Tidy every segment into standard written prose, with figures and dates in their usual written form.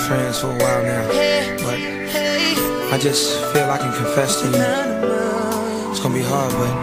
friends for a while now, but I just feel I can confess to you. It's gonna be hard, but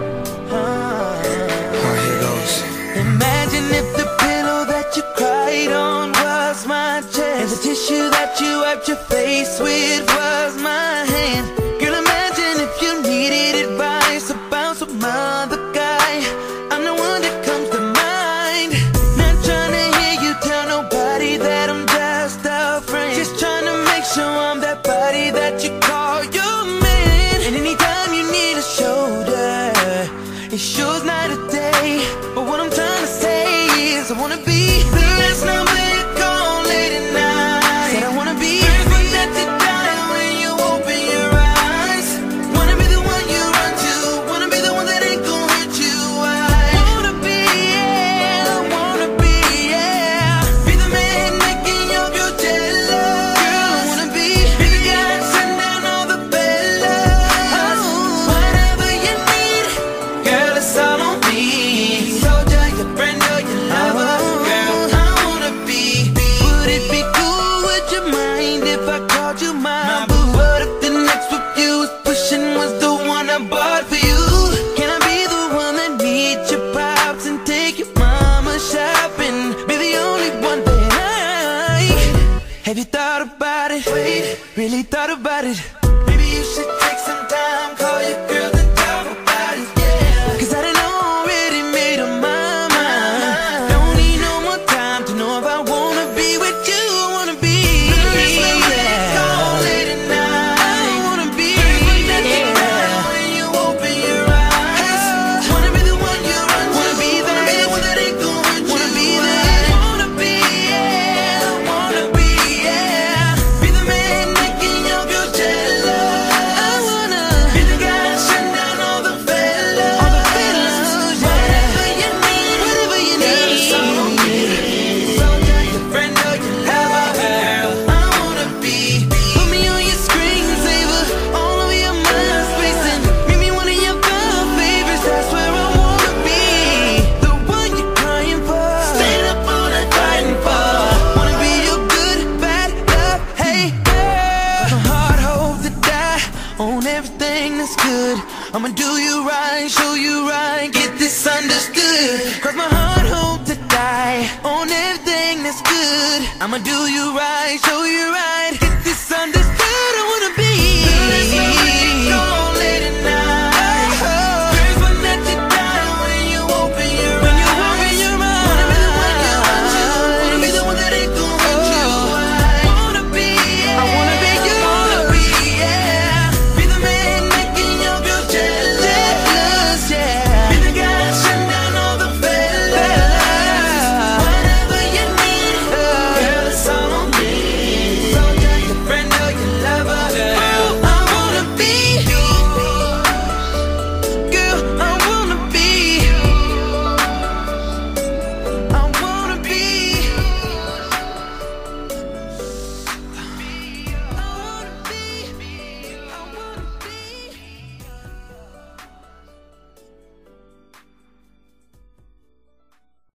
alright, here goes. Imagine if the pillow that you cried on was my chest, and the tissue that you wiped your face with was my hand. Girl, imagine if you needed advice about some other guy. I'm the one that comes to mind. Not trying to hear you tell nobody that I'm just a friend, just trying to make sure I'm that body that you call your man. And anytime you need a shoulder, it sure's not a day. But what I'm trying to say is I wanna be the last number you call late at night. Said I wanna be everything that you die when you open your eyes. Wanna be the one you run to, wanna be the one that ain't gon' hurt you. I wanna be, yeah, I wanna be, yeah. Be the man making your girl jealous. Girl, I wanna be the guy that send down all the fellas. Whatever you need, girl, it's all on me. Soldier, your friend or your lover, girl, I wanna be. Would it be cool, would you mind if I called you my boo? What if the next whip you was pushing was the one I bought for you? Can I be the one that meets your pops and take your mama shopping? Be the only one that I... Have you thought about it? Wait, really thought about it? Maybe you should take some time, call your girl and talk about it, yeah. Cause I done already made up my mind. Don't need no more time to know if I wanna be with you. I wanna be, yeah. Call late at night. I wanna be, yeah. When you open your eyes, wanna be the one you run to, wanna be the one that ain't gon' hurt you. Wanna be there, wanna be, yeah. I wanna be, yeah. Be the man making your girl jealous. I wanna be the guy that shut down all the fellas. All the fellas, whatever you need, whatever you need. It's all on me. Soldier, your friend or your lover, girl, I wanna be. Put me on your screensaver, all over your mind spacing. Make me one of your fan favorites, that's where I wanna be. The one you're crying for, stand up all night fighting for. Wanna be your good, bad love, hey girl. My heart hope to die on everything that's good. I'ma do you right, show you right, get this understood. Cause my heart hope to die on everything that's good. I'ma do you right, show you right.